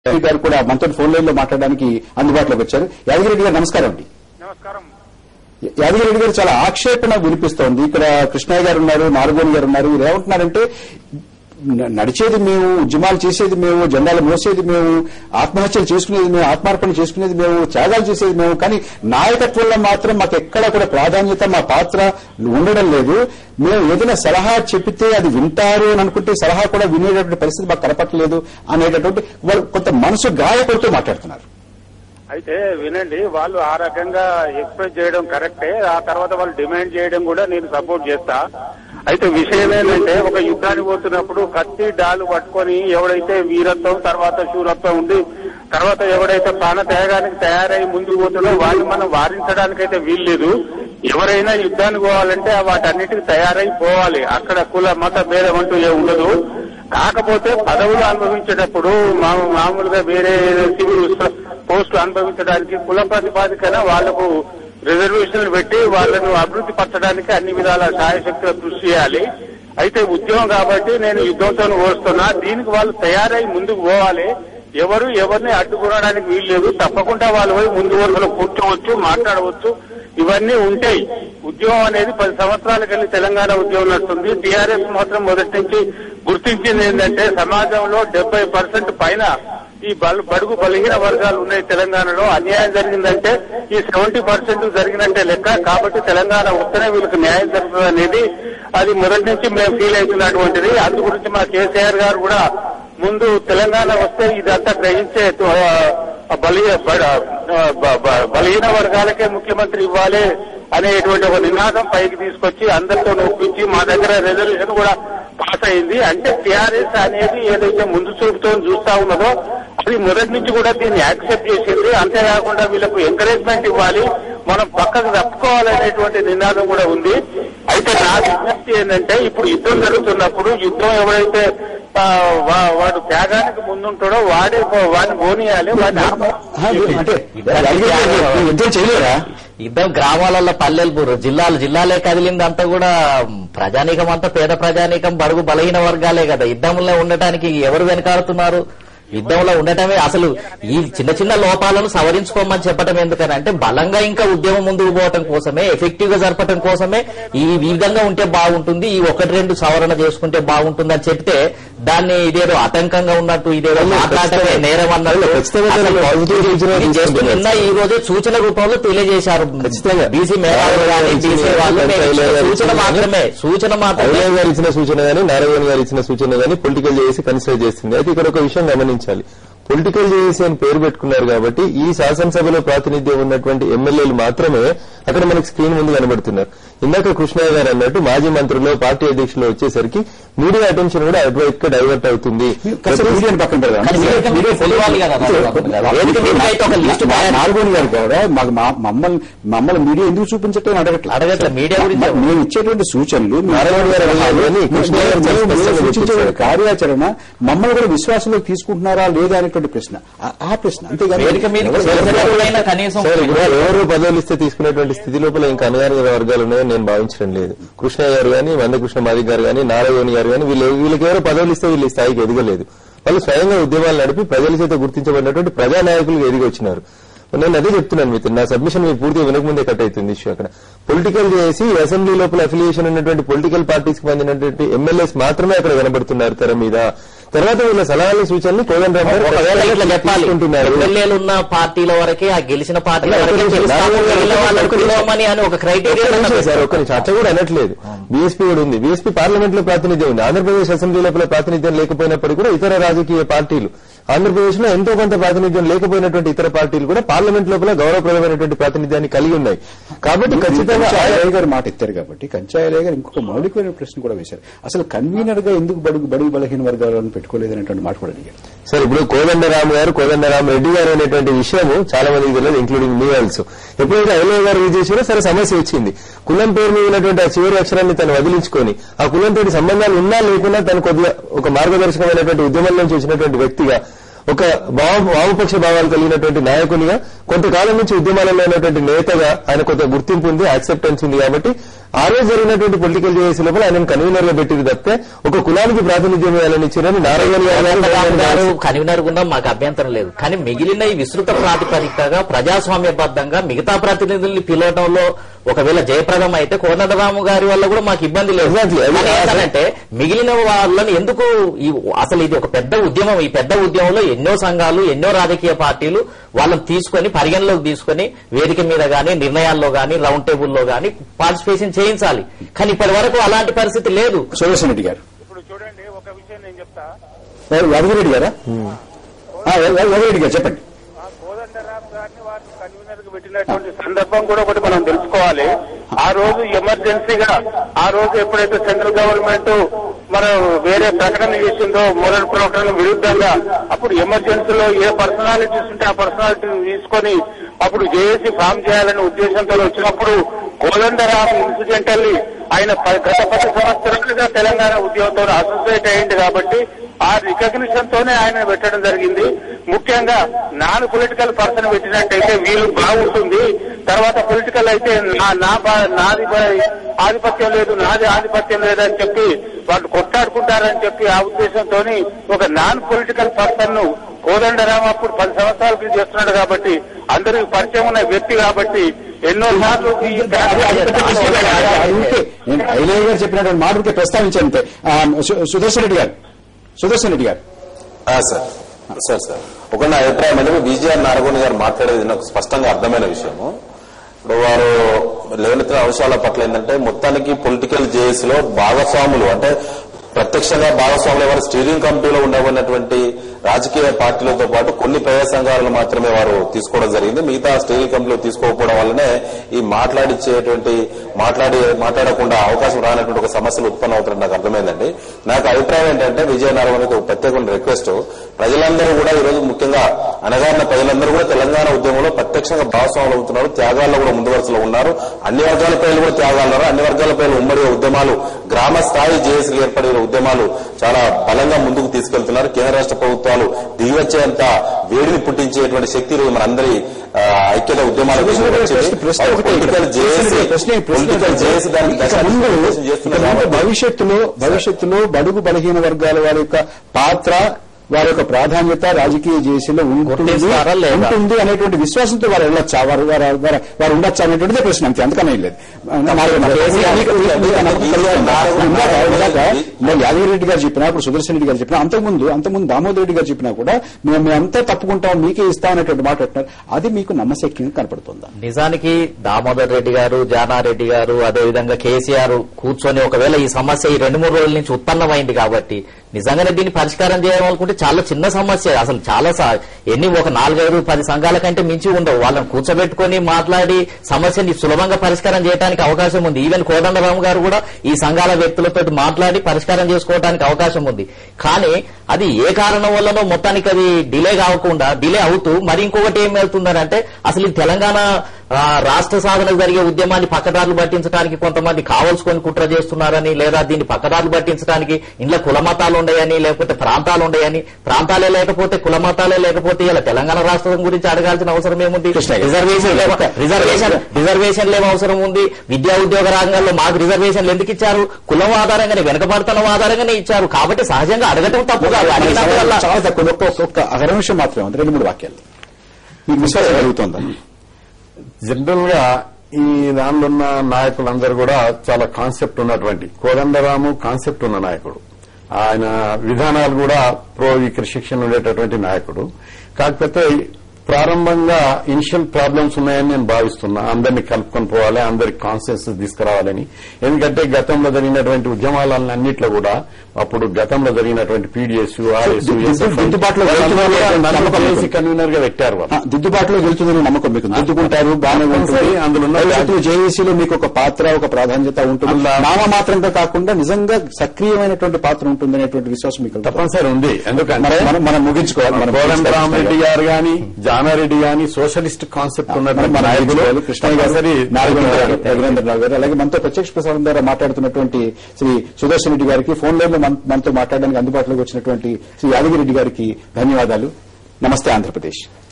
గారు కూడా మనతో ఫోన్ లైన్ లో మాట్లాడడానికి అందుబాటులోకి వచ్చారు. యాదగిరెడ్డి గారు నమస్కారం అండి. నమస్కారం. యాదగిరెడ్డి గారు చాలా ఆక్షేపణ వినిపిస్తోంది. ఇక్కడ కృష్ణయ్య గారు ఉన్నారు, నాలుగోని గారు ఉన్నారు. వీరు ఏమంటున్నారంటే నడిచేది మేము, ఉద్యమాలు చేసేది మేము, జెండాలు మోసేది మేము, ఆత్మహత్యలు చేసుకునేది మేము, ఆత్మార్పణ చేసుకునేది మేము, త్యాగాలు చేసేది మేము, కానీ నాయకత్వంలో మాత్రం మాకు ఎక్కడ కూడా ప్రాధాన్యత, మా పాత్ర ఉండడం లేదు. మేము ఏదైనా సలహా చెబితే అది వింటారు అని అనుకుంటే సలహా కూడా వినేటటువంటి పరిస్థితి మాకు కనపట్టలేదు అనేటటువంటి వాళ్ళు కొంత మనసు గాయపడుతూ మాట్లాడుతున్నారు. అయితే వినండి, వాళ్ళు ఆ రకంగా ఎక్స్ప్రెస్ చేయడం కరెక్టే. ఆ తర్వాత వాళ్ళు డిమాండ్ చేయడం కూడా నేను సపోర్ట్ చేస్తా. అయితే విషయం ఏంటంటే, ఒక యుద్ధానికి పోతున్నప్పుడు కత్తి డాలు పట్టుకొని ఎవడైతే వీరత్వం తర్వాత శూరత్వం ఉండి తర్వాత ఎవడైతే ప్రాణ త్యాగానికి తయారై ముందుకు పోతుందో వాడిని మనం వారించడానికైతే వీల్లేదు. ఎవరైనా యుద్ధానికి పోవాలంటే వాటన్నిటికీ తయారై పోవాలి. అక్కడ కుల మత భేదం అంటూ ఉండదు. కాకపోతే పదవులు అనుభవించేటప్పుడు మామూలుగా వేరే సివిల్ పోస్టులు అనుభవించడానికి కుల ప్రతిపాదికన వాళ్లకు రిజర్వేషన్లు పెట్టి వాళ్లను అభివృద్ధి పరచడానికి అన్ని విధాల సాయశక్తిగా కృషి చేయాలి. అయితే ఉద్యమం కాబట్టి నేను యుద్ధంతో ఓడుస్తున్నా. దీనికి వాళ్ళు తయారై ముందుకు పోవాలి. ఎవరు ఎవరిని అడ్డుకోవడానికి వీల్లేదు. తప్పకుండా వాళ్ళు పోయి ముందు వరుసలో కూర్చోవచ్చు, మాట్లాడవచ్చు. ఇవన్నీ ఉంటాయి. ఉద్యమం అనేది 10 సంవత్సరాలకు వెళ్ళి తెలంగాణ ఉద్యమం నడుస్తుంది. టీఆర్ఎస్ మాత్రం మొదటి నుంచి గుర్తించింది ఏంటంటే, సమాజంలో 70% పైన ఈ బడుగు బలహీన వర్గాలు ఉన్నాయి తెలంగాణలో. అన్యాయం జరిగిందంటే ఈ 70% జరిగినట్టే లెక్క. కాబట్టి తెలంగాణ వస్తేనే వీళ్ళకి న్యాయం జరుగుతుంది అనేది అది మొదటి నుంచి మేము ఫీల్ అవుతున్నటువంటిది. అందు గురించి మా కేసీఆర్ గారు కూడా ముందు తెలంగాణ వస్తే ఇదంతా గ్రహించే బలహీన వర్గాలకే ముఖ్యమంత్రి ఇవ్వాలి అనేటువంటి ఒక నినాదం పైకి తీసుకొచ్చి అందరితో ఒప్పించి మా దగ్గర రిజర్వేషన్ కూడా పాస్ అయింది. అంటే టీఆర్ఎస్ అనేది ఏదైతే ముందు చూపుతో చూస్తా ఉన్నదో అది మొదటి నుంచి కూడా దీన్ని యాక్సెప్ట్ చేసింది. అంతేకాకుండా వీళ్ళకు ఎంకరేజ్మెంట్ ఇవ్వాలి, మనం పక్కకు తప్పుకోవాలనేటువంటి నినాదం కూడా ఉంది. అయితే నా విజ్ఞప్తి ఏంటంటే, ఇప్పుడు యుద్ధం జరుగుతున్నప్పుడు యుద్ధం ఎవరైతే వాడు త్యాగానికి ముందుంటాడో వాడిని పోనీయాలి. యుద్ధం చేయలేరా? యుద్ధం గ్రామాలలో, పల్లెలు, జిల్లాలే కదిలింది. అంతా కూడా ప్రజానీకం అంతా పేద ప్రజానీకం, బడుగు బలహీన వర్గాలే కదా. యుద్ధంలో ఉండటానికి ఎవరు వెనకాడుతున్నారు? యుద్ధంలో ఉండటమే అసలు ఈ చిన్న చిన్న లోపాలను సవరించుకోమని చెప్పడం ఎందుకని అంటే, బలంగా ఇంకా ఉద్యమం ముందుకు పోవటం కోసమే, ఎఫెక్టివ్ గా జరపడం కోసమే ఈ విధంగా ఉంటే బాగుంటుంది, ఈ 1-2 సవరణ చేసుకుంటే బాగుంటుంది అని చెప్తే దాన్ని ఇదేదో ఆటంకంగా ఉన్నట్టు, ఇదేదో మాట్లాడటమే నేరం అన్నట్టు నిన్న ఈ రోజే సూచన రూపంలో తెలియజేశారు. బీసీ మేధావులు కానీ బీసీ వాళ్ళు సూచన మాత్రమే గారు ఇచ్చిన సూచన కానీ నారాయణ గారు ఇచ్చిన సూచన కానీ పొలిటికల్ చేసి కన్సిడర్ చేస్తుంది. అయితే ఇక్కడ ఒక విషయం గమనించాలి. పొలిటికల్ చేసి అని పేరు పెట్టుకున్నారు కాబట్టి ఈ శాసనసభలో ప్రాతినిధ్యం ఉన్నటువంటి ఎమ్మెల్యేలు మాత్రమే అక్కడ మనకు స్క్రీన్ ముందు కనబడుతున్నారు. ఇందాక కృష్ణయ్య గారు అన్నట్టు మాజీ మంత్రులు, పార్టీ అధ్యక్షులు వచ్చేసరికి మీడియా అటెన్షన్ కూడా అటువైపు గా డైవర్ట్ అవుతుంది. నాలుగోని గారు కూడా మమ్మల్ని మీడియా ఎందుకు చూపించట్లేదు అడగట్లేదు. మీడియా గురించి మేము ఇచ్చేటువంటి సూచనలు, సూచించే కార్యాచరణ మమ్మల్ని కూడా విశ్వాసంలోకి తీసుకుంటున్నారా లేదా అనేటువంటి ప్రశ్న, ఆ ప్రశ్న. అంతేగాని ఎవరు పదవులు ఇస్తే తీసుకునేటువంటి స్థితి లోపల ఇంకా అనుగారిన వర్గాలు ఉన్నాయని నేను భావించడం లేదు. కృష్ణయ్య గారు కానీ, మందకృష్ణ మాదిక్ గారు కానీ, నారాయణ గారు కానీ వీళ్ళకి ఎవరో పదవులు ఇస్తే వీళ్ళు ఈ స్థాయికి ఎదగలేదు. వాళ్ళు స్వయంగా ఉద్యమాలు నడిపి ప్రజల చేత గుర్తించబడినటువంటి ప్రజానాయకులుగా ఎదిగి వచ్చినారు. నేను అదే చెప్తున్నాను మీకు. నా సబ్మిషన్ మీకు పూర్తిగా వెనకముందే కట్ అవుతుంది ఇష్యూ. అక్కడ పొలిటికల్ చేసి అసెంబ్లీ లోపల అఫిలియేషన్ ఉన్నటువంటి పొలిటికల్ పార్టీస్ కి చెందినటువంటి ఎమ్మెల్యేస్ మాత్రమే అక్కడ కనబడుతున్నారు తెర మీద. తర్వాత వీళ్ళ సలహాలు సూచనలు కోదండరామ్ ఎమ్మెల్యేలు ఉన్న పార్టీల వరకే, ఆ గెలిచిన పార్టీల వరకే అని ఒక క్రైటీరియా సార్. ఒక్క చర్చ కూడా అనట్లేదు. బీఎస్పీ కూడా ఉంది. బీఎస్పీ పార్లమెంట్ లో ప్రాతినిధ్యం ఉంది. ఆంధ్రప్రదేశ్ అసెంబ్లీ లోపల ప్రాతినిధ్యం లేకపోయినప్పటికీ కూడా ఇతర రాజకీయ పార్టీలు, ఆంధ్రప్రదేశ్ లో ఎంతో కొంత ప్రాతినిధ్యం లేకపోయినటువంటి ఇతర పార్టీలు కూడా పార్లమెంట్ లోపల గౌరవప్రదమైనటువంటి ప్రాతినిధ్యాన్ని కలిగి ఉన్నాయి. కాబట్టి ఖచ్చితంగా గారు మాట ఎత్తారు కాబట్టి కంచాయలయ్య గారు ఇంకొక మౌలికమైన ప్రశ్న కూడా వేశారు. అసలు కన్వీనర్ గా ఎందుకు బడుగు బలహీన వర్గాలను పెట్టుకోలేదనేటువంటి మాట కూడా అడిగారు. సార్, ఇప్పుడు కోదండరామ్ రెడ్డి గారు అనేటువంటి విషయము చాలా మందికి తెలియదు, ఇంక్లూడింగ్ మీ ఆల్సో. ఎప్పుడైతే ఐలయ్య గారు ఇది చేసినా సరే సమస్య వచ్చింది. కులం పేరు మీద ఉన్నటువంటి ఆ చివరి అక్షరాన్ని తను వదిలించుకొని ఆ కులంతో సంబంధాలు ఉన్నా లేకున్నా తను కొద్దిగా ఒక మార్గదర్శకమైనటువంటి ఉద్యమం నుంచి వచ్చినటువంటి వ్యక్తిగా, ఒక వామపక్ష భావాలు కలిగినటువంటి నాయకునిగా, కొంతకాలం నుంచి ఉద్యమాలలో ఉన్నటువంటి నేతగా ఆయన కొంత గుర్తింపు ఉంది, యాక్సెప్టెన్స్ ఉంది. కాబట్టి ఆ రోజు జరిగినటువంటి పొలిటికల్ జేఏసీ లోపల ఆయన కన్వీనర్ గా పెట్టింది తప్పితే ఒక కులానికి ప్రాతినిధ్యం వేయాలని ఇచ్చారని నారాయణ గారు కన్వీనర్ గుండా మాకు అభ్యంతరం లేదు. కానీ మిగిలిన ఈ విస్తృత ప్రాతిపదికగా ప్రజాస్వామ్యబద్దంగా మిగతా ప్రతినిధుల్ని పిలవడంలో ఒకవేళ జయప్రదం అయితే కోదండరాము గారి వల్ల కూడా మాకు ఇబ్బంది లేదు. ఏంటంటే మిగిలిన వాళ్ళని ఎందుకు అసలు ఇది ఒక పెద్ద ఉద్యమం. ఈ పెద్ద ఉద్యమంలో ఎన్నో సంఘాలు, ఎన్నో రాజకీయ పార్టీలు వాళ్ళని తీసుకొని పరిగణలోకి తీసుకొని వేదిక మీద గానీ, నిర్ణయాల్లో గానీ, రౌండ్ టేబుల్లో గానీ పార్టిసిపేషన్ చేయించాలి. కానీ ఇప్పటి వరకు అలాంటి పరిస్థితి లేదు. సుదర్శన్ రెడ్డి గారు ఇప్పుడు చూడండి, ఒక విషయం నేను చెప్తా. యాదగిరెడ్డి గారా? యాదగిరెడ్డి గారు చెప్పండి. కోదండరామ్ గారిని వారిని కన్వీనర్ గా పెట్టినటువంటి సందర్భం కూడా ఒకటి మనం తెలుసుకోవాలి. ఆ రోజు ఎమర్జెన్సీగా, ఆ రోజు ఎప్పుడైతే సెంట్రల్ గవర్నమెంట్ మనం వేరే ప్రకటన చేసిందో మొదటి ప్రకటన విరుద్ధంగా, అప్పుడు ఎమర్జెన్సీలో ఏ పర్సనాలిటీస్ ఉంటే ఆ పర్సనాలిటీని తీసుకొని అప్పుడు జేఏసీ ఫామ్ చేయాలనే ఉద్దేశంతో వచ్చినప్పుడు కోదండరామ్ ఇన్సిడెంటల్లీ ఆయన గత 10 సంవత్సరాలుగా తెలంగాణ ఉద్యమంతో అసోసియేట్ అయ్యింది కాబట్టి ఆ రికగ్నిషన్ తోనే ఆయన పెట్టడం జరిగింది. ముఖ్యంగా నాన్ పొలిటికల్ పర్సన్ పెట్టినట్టయితే వీళ్ళు బాగుంటుంది, తర్వాత పొలిటికల్ అయితే నాది ఆధిపత్యం లేదు, నాది ఆధిపత్యం లేదని చెప్పి వాళ్ళు కొట్టాడుకుంటారని చెప్పి ఆ ఉద్దేశంతో ఒక నాన్ పొలిటికల్ పర్సన్ ను కోదండరామ్ అప్పుడు 10 సంవత్సరాల క్రితం చేస్తున్నాడు కాబట్టి అందరికి పరిచయం ఉన్న వ్యక్తి కాబట్టి ఎన్నో సార్లు నేను ఐలయ్య గారు చెప్పినటువంటి మాట ప్రస్తావించంతే. సుదర్శన్ రెడ్డి గారు సార్ ఒక నా అభిప్రాయం అంటే బీజేఆర్ నారగోని గారు మాట్లాడేది నాకు స్పష్టంగా అర్థమైన విషయము. ఇప్పుడు వారు లేవనెత్తిన అంశాల పట్ల ఏంటంటే మొత్తానికి పొలిటికల్ జేఏసీలో భాగస్వాములు అంటే ప్రత్యక్షంగా భాగస్వాములు వారు స్టీరింగ్ కమిటీలో ఉండబడినటువంటి రాజకీయ పార్టీలతో పాటు కొన్ని ప్రజా సంఘాలను మాత్రమే వారు తీసుకోవడం జరిగింది. మిగతా స్టీరింగ్ కమిటీలో తీసుకోకపోవడం వల్లనే ఈ మాట్లాడకుండా అవకాశం రానటువంటి ఒక సమస్యలు ఉత్పన్నం అవుతున్నట్టు నాకు అర్థమైందండి. నాకు అభిప్రాయం ఏంటంటే విజయనారాయణకి ఒక ప్రత్యేకమైన రిక్వెస్ట్, ప్రజలందరూ కూడా ఈ రోజు ముఖ్యంగా అనగారిన ప్రజలందరూ కూడా తెలంగాణ ఉద్యమంలో ప్రత్యక్షంగా భాగస్వాములు అవుతున్నారు, త్యాగాల్లో కూడా ముందు వరుసలో ఉన్నారు. అన్ని వర్గాల ప్రజలు కూడా త్యాగాలు ఉన్నారు. అన్ని వర్గాల ప్రజలు ఉమ్మడి ఉద్యమాలు, గ్రామ స్థాయి జేఏసీలు ఏర్పడిన ఉద్యమాలు చాలా బలంగా ముందుకు తీసుకెళ్తున్నారు. కేంద్ర రాష్ట్ర ప్రభుత్వాలు దిగివచ్చేంత వేడిని పుట్టించేటువంటి శక్తి రోజు మనందరి ఐక్యత ఉద్యమాలు భవిష్యత్తులో బడుగు బలహీన వర్గాల వారి యొక్క పాత్ర, వారి యొక్క ప్రాధాన్యత రాజకీయ జేఏసీలో ఉంటుంది అనేటువంటి విశ్వాసంతో వారు వెళ్ళొచ్చా, వారు ఉండొచ్చా అనేటువంటిదే ప్రశ్న. అంతే, అంతకనే లేదు. యాదగిరెడ్డి గారు చెప్పినా, ఇప్పుడు సుదర్శన్ రెడ్డి గారు చెప్పినా, అంతకుముందు దామోదర్ రెడ్డి గారు చెప్పినా కూడా మేమంతా తప్పుకుంటాం, మీకే ఇస్తాం అనేటువంటి మాట అంటున్నారు. అది మీకు నమ్మశక్యంగా కనపడుతుందా? నిజానికి దామోదర్ రెడ్డి గారు, జానారెడ్డి గారు, అదేవిధంగా కేసీఆర్ కూర్చొని ఒకవేళ ఈ సమస్య ఈ 2-3 రోజుల నుంచి ఉత్పన్నమైంది కాబట్టి నిజంగానే దీన్ని పరిష్కారం చేయాలనుకుంటే చాలా చిన్న సమస్య. అసలు చాలా ఎన్ని ఒక 4-5-10 సంఘాల కంటే మించి ఉండవు. వాళ్ళని కూర్చోబెట్టుకుని మాట్లాడి సమస్యని సులభంగా పరిష్కారం చేయడానికి అవకాశం ఉంది. ఈవెన్ కోదండరామ్ గారు కూడా ఈ సంఘాల వ్యక్తులతో మాట్లాడి పరిష్కారం చేసుకోవడానికి అవకాశం ఉంది. కానీ అది ఏ కారణం వల్లనో మొత్తానికి అది డిలే అవుతూ మరి ఇంకొకటి ఏం వెళ్తుందంటే అసలు ఈ తెలంగాణ రాష్ట్ర సాధనకు జరిగే ఉద్యమాన్ని పక్కదారులు పట్టించడానికి కొంతమంది కావలసుకొని కుట్ర చేస్తున్నారని, లేదా దీన్ని పక్కదారులు పట్టించడానికి ఇంట్లో కులమతాలు ఉండయని, లేకపోతే ప్రాంతాలు ఉండయని, ప్రాంతాలే లేకపోతే కులమతాలే లేకపోతే ఇలా తెలంగాణ రాష్ట్రం గురించి అడగాల్సిన అవసరం ఏముంది? రిజర్వేషన్లు ఏం అవసరం ఉంది? విద్యా ఉద్యోగ రంగాల్లో మాకు రిజర్వేషన్లు ఎందుకు ఇచ్చారు? కులం ఆధారంగానే, వెనుకబడతనం ఆధారంగానే ఇచ్చారు. కాబట్టి సహజంగా అడగటం తప్పు కాదు. చాలా తక్కువ ఒక్క అహర్నిమిషం మాత్రమే, 2-3 వాక్యాలు. మీకు విశ్వాసం కలుగుతుందా? జనరల్ గా ఈ దానిలో ఉన్న నాయకులందరూ కూడా చాలా కాన్సెప్ట్ ఉన్నటువంటి, కోదండరాము కాన్సెప్ట్ ఉన్న నాయకుడు, ఆయన విధానాలు కూడా ప్రో క్రమశిక్షణ ఉండేటటువంటి నాయకుడు. కాకపోతే ప్రారంభంగా ఇనిషియల్ ప్రాబ్లమ్స్ ఉన్నాయని నేను భావిస్తున్నా. అందరినీ కలుపుకొని పోవాలి, అందరికి కాన్సెన్సస్ తీసుకురావాలని. ఎందుకంటే గతంలో జరిగినటువంటి ఉద్యమాలన్నింటిలో కూడా అప్పుడు గతంలో జరిగినటువంటి పీడీఎస్, ఆర్ఎస్, కన్వీనర్ గా పెట్టారు. దిద్దుబాటులో వెళ్తుందని నమ్మకం మీకు? దిద్దుకుంటారు, బాగానే ఉంటుంది. అందులో జేఏసీలో మీకు ఒక పాత్ర, ఒక ప్రాధాన్యత ఉంటుంది. నామమాత్రంగా కాకుండా నిజంగా సక్రియమైనటువంటి పాత్ర ఉంటుంది అనేటువంటి విశ్వాసం మీకు తప్పనిసరి ఉంది. ఎందుకంటే మనం ముగించుకోవాలి. కోదండరామరెడ్డి గారు గాని, జానారెడ్డి గాని సోషలిస్ట్ కాన్సెప్ట్ ఉన్నటువంటి నాయకులు, కృష్ణయ్య గారు, రఘునందనరావు గారు, అలాగే మనతో ప్రత్యక్ష ప్రసారం ద్వారా మాట్లాడుతున్నటువంటి శ్రీ సుదర్శన్ రెడ్డి గారికి, ఫోన్ లైన్ లో మనతో మాట్లాడడానికి అందుబాటులోకి వచ్చినటువంటి శ్రీ యాదగిరెడ్డి గారికి ధన్యవాదాలు. నమస్తే ఆంధ్రప్రదేశ్.